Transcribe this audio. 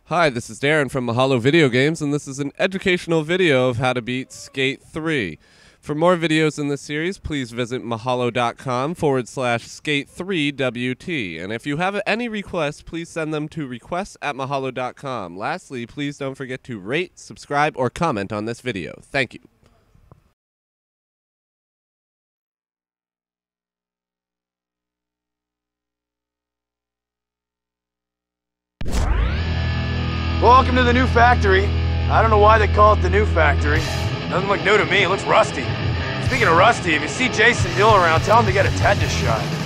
Hi, this is Darren from Mahalo Video Games, and this is an educational video of how to beat Skate 3. For more videos in this series, please visit mahalo.com/skate3wt. And if you have any requests, please send them to requests@mahalo.com. Lastly, please don't forget to rate, subscribe, or comment on this video. Thank you. Welcome to the new factory. I don't know why they call it the new factory. Doesn't look new to me, it looks rusty. Speaking of rusty, if you see Jason Dill around, tell him to get a tetanus shot.